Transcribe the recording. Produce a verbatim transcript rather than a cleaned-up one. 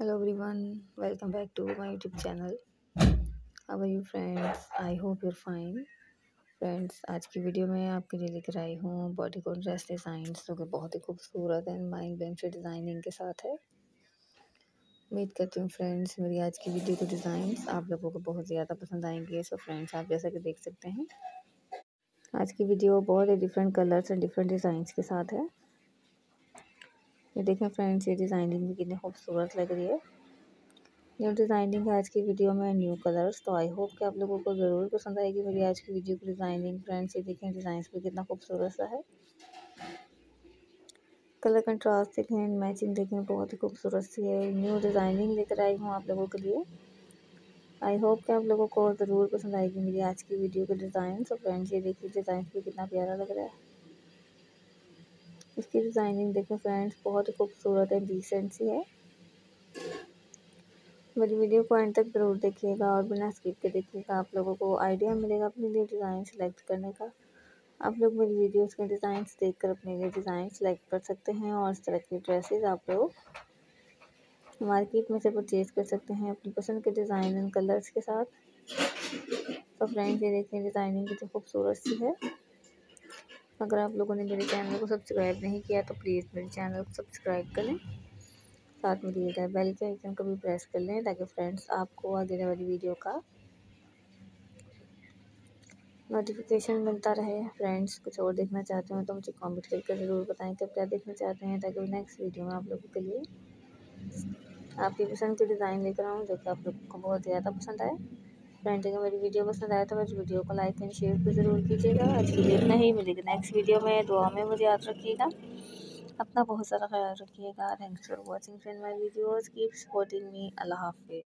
Hello everyone, welcome back to my YouTube channel. How are you friends? I hope you're fine. Friends, आज की video में आपके लिए लेकर आई हूँ बॉडीकॉन ड्रेस डिज़ाइंस जो कि बहुत ही खूबसूरत एंड माइंड ब्लोइंग डिज़ाइनिंग के साथ है। उम्मीद करती हूँ फ्रेंड्स मेरी आज की वीडियो के डिज़ाइंस आप लोगों को बहुत ज़्यादा पसंद आएंगे। सो फ्रेंड्स, आप जैसा कि देख सकते हैं आज की वीडियो बहुत ही different colours and different designs के साथ है। ये देखें फ्रेंड्स, ये डिज़ाइनिंग भी कितनी खूबसूरत लग रही है। न्यू डिज़ाइनिंग है आज की वीडियो में, न्यू कलर्स। तो आई होप कि आप लोगों को ज़रूर पसंद आएगी मेरी आज की वीडियो की डिज़ाइनिंग। फ्रेंड्स, ये देखें डिज़ाइन भी कितना खूबसूरत सा है। कलर कंट्रास्ट देखें, मैचिंग देखें, बहुत ही खूबसूरत सी है। न्यू डिज़ाइनिंग लेकर आई हूँ आप लोगों के लिए। आई होप कि आप लोगों को ज़रूर पसंद आएगी मेरी आज की वीडियो के डिज़ाइन। तो फ्रेंड्स, ये देखिए डिज़ाइन भी कितना प्यारा लग रहा है। इसकी डिज़ाइनिंग देखें फ्रेंड्स, बहुत ही खूबसूरत है, डिसेंट सी है। मेरी वीडियो को एंड तक ज़रूर देखिएगा और बिना स्किप के देखिएगा, आप लोगों को आइडिया मिलेगा अपने लिए डिज़ाइन सेलेक्ट करने का। आप लोग मेरी वीडियोस के डिज़ाइंस देखकर अपने लिए डिज़ाइन सेलेक्ट कर सकते हैं और इस तरह की ड्रेसेस आप लोग मार्केट में से परचेज़ कर सकते हैं अपनी पसंद के डिज़ाइन एंड कलर्स के साथ। तो फ्रेंड्स, ये देखिए डिज़ाइनिंग कितनी खूबसूरत सी है। अगर आप लोगों ने मेरे चैनल को सब्सक्राइब नहीं किया तो प्लीज़ मेरे चैनल को सब्सक्राइब करें, साथ में दिए गए बेल के आइकन को भी प्रेस कर लें ताकि फ्रेंड्स आपको आगे वाली वीडियो का नोटिफिकेशन मिलता रहे। फ्रेंड्स, कुछ और देखना चाहते हो तो मुझे कमेंट करके ज़रूर बताएं कि आप क्या देखना चाहते हैं, ताकि नेक्स्ट वीडियो में आप लोगों के लिए आपकी पसंद की डिज़ाइन लेकर आऊँ जो कि आप लोगों को बहुत ज़्यादा पसंद आए। फ्रेंड्स, अगर मेरी वीडियो पसंद आए तो मेरी वीडियो को लाइक एंड शेयर भी ज़रूर कीजिएगा। आज के लिए इतना ही, मिलेगा नेक्स्ट वीडियो में। दुआ में मुझे याद रखिएगा, अपना बहुत सारा ख्याल रखिएगा। Thanks for watching friend my videos, keep supporting me. अल्लाह हाफिज़।